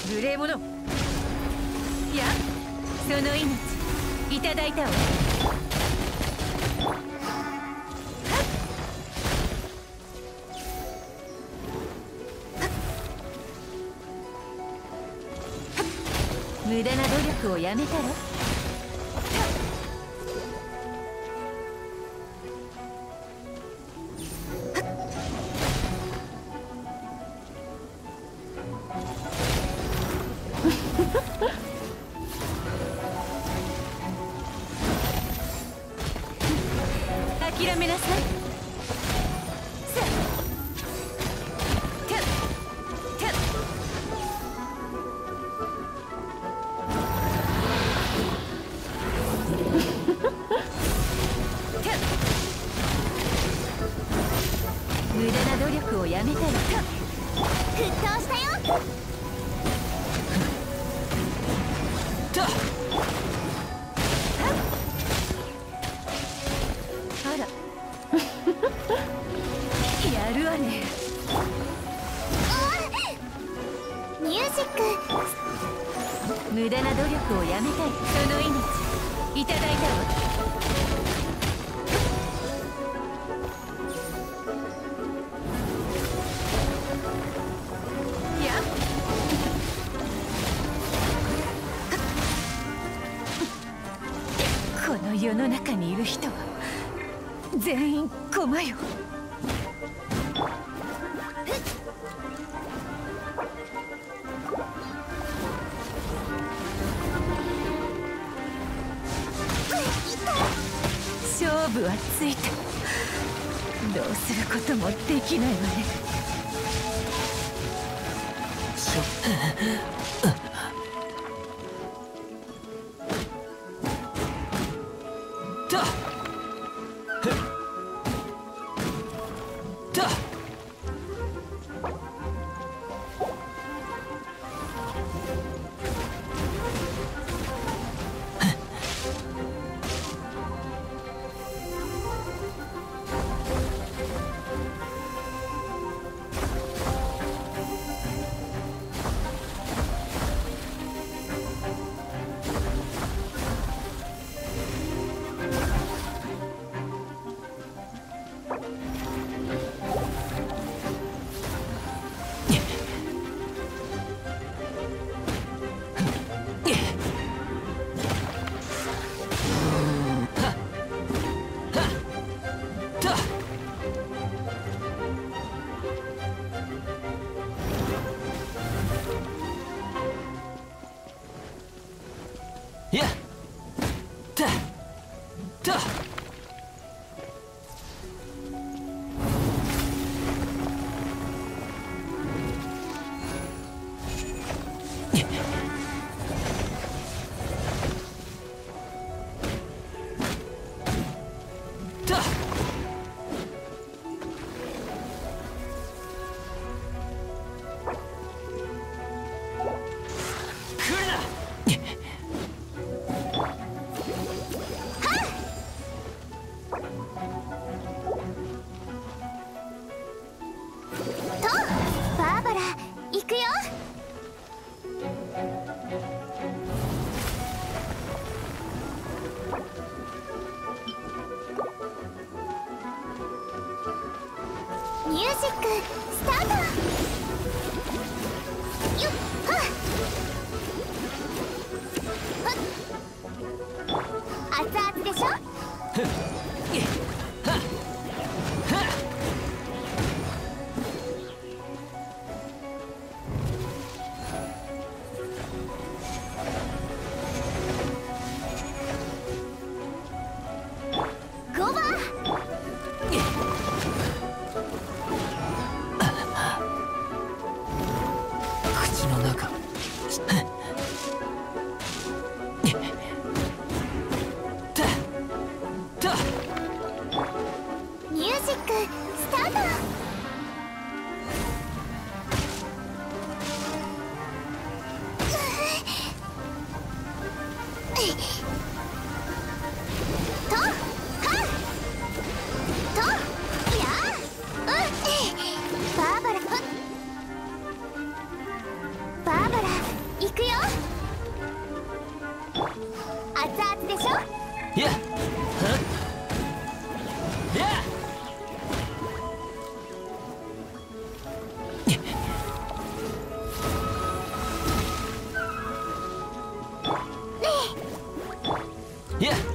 無礼者。いや、その命いただいたわ。無駄な努力をやめたら。諦めなさい。無駄な努力をやめたら。沸騰したよ。あらやるわね。ミュージック。無駄な努力をやめたい。その命いただいたわ。この世の中にいる人は全員駒よ。勝負はついた。どうすることもできないわね。ミュージックスタート。よっはっ熱々でしょ。バーバラやっ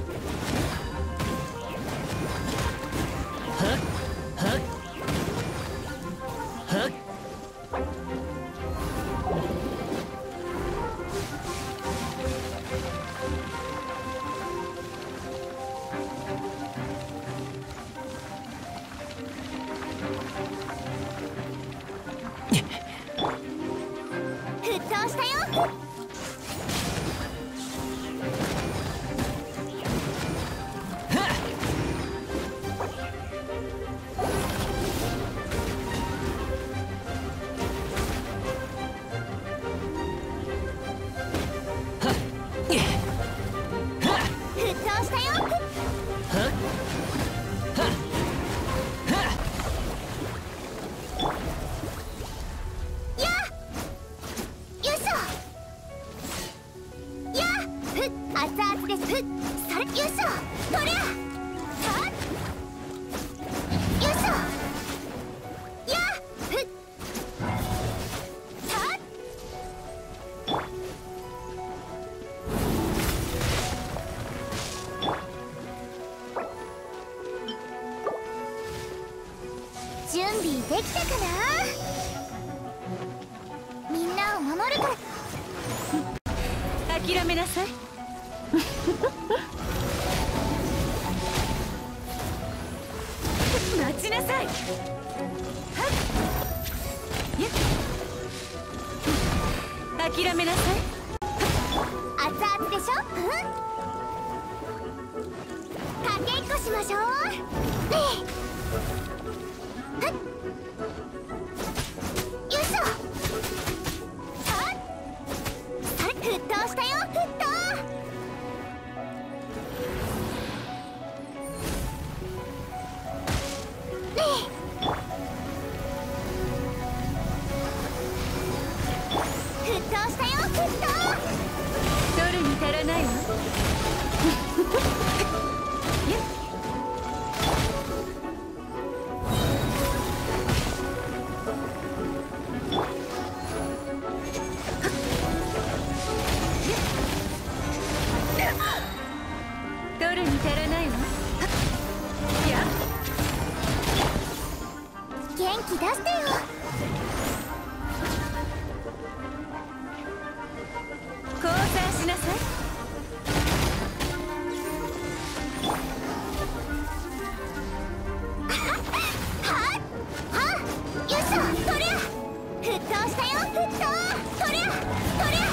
はっはっはっ沸騰したよ。沸騰したよ。やっよいしょ。やっふっ熱々です。ふっそれよいしょ。とりゃはっよいしょ。やっふっはっ準備できたかな。みんなを守るから諦めなさい。待ちなさい。はっやっ諦めなさい。 熱々でしょ。かけっこしましょう。はっよいしょ。はっそれ沸騰したよ。沸騰沸騰したよ。沸騰取るに足らないわ。やっ取るに足らないわ。やっ元気出してよ。 降参しなさい。 はっはっよいしょ。とりゃ沸騰したよ。沸騰とりゃとりゃ